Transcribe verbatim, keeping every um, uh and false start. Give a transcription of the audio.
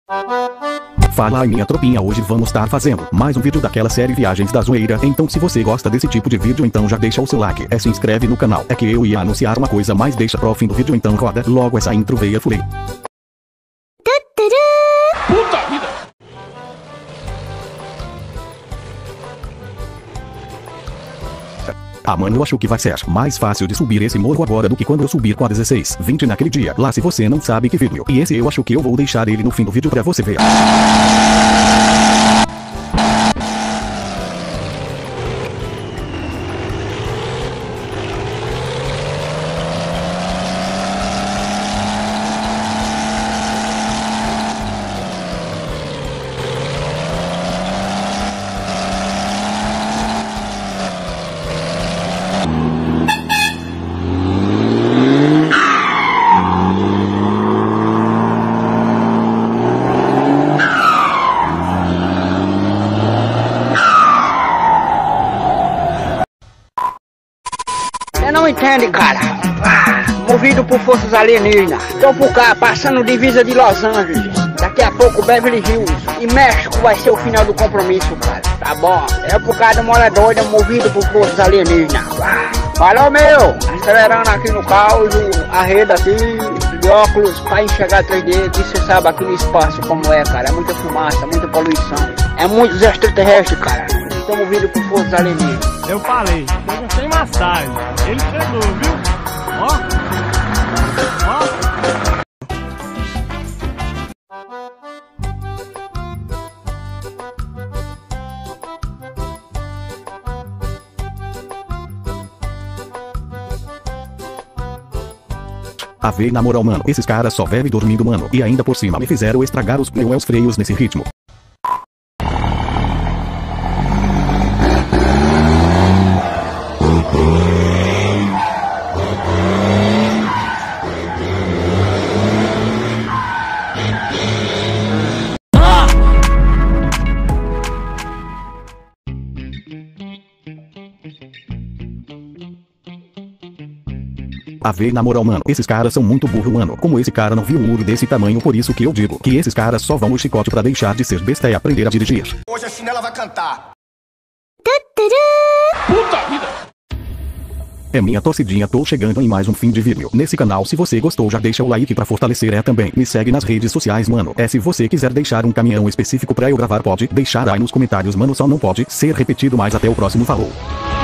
Fala aí minha tropinha, hoje vamos estar fazendo mais um vídeo daquela série Viagens da Zoeira. Então se você gosta desse tipo de vídeo, então já deixa o seu like, é se inscreve no canal. É que eu ia anunciar uma coisa, mas deixa pro fim do vídeo, então roda logo essa intro, veia furei. Puta vida! Ah mano, eu acho que vai ser mais fácil de subir esse morro agora do que quando eu subir com a dezesseis vinte naquele dia lá, se você não sabe que vídeo. E esse eu acho que eu vou deixar ele no fim do vídeo pra você ver. Você não entende, cara. Ah, movido por forças alienígenas. Tô por cá, passando divisa de Los Angeles. Daqui a pouco Beverly Hills. E México vai ser o final do compromisso, cara. Tá bom? É por causa de uma doida, movido por forças alienígenas. Ah, falou, meu! Acelerando aqui no caos, a rede aqui, de óculos, pra enxergar três D. Que você sabe aqui no espaço como é, cara. É muita fumaça, muita poluição. É muitos extraterrestres, cara. Estão movidos por forças alienígenas. Eu falei, chega sem massagem. Ele chegou, viu? Ó. Ó. A ver, na moral mano, esses caras só vivem dormindo mano. E ainda por cima me fizeram estragar os pneus freios nesse ritmo. A ver, na moral mano, esses caras são muito burro mano. Como esse cara não viu um muro desse tamanho, por isso que eu digo que esses caras só vão o chicote pra deixar de ser besta e aprender a dirigir. Hoje a chinela vai cantar. Puta vida! É minha torcidinha, tô chegando em mais um fim de vídeo nesse canal. Se você gostou, já deixa o like pra fortalecer, é também me segue nas redes sociais mano. É, se você quiser deixar um caminhão específico pra eu gravar, pode deixar aí nos comentários mano, só não pode ser repetido, mas até o próximo, falou.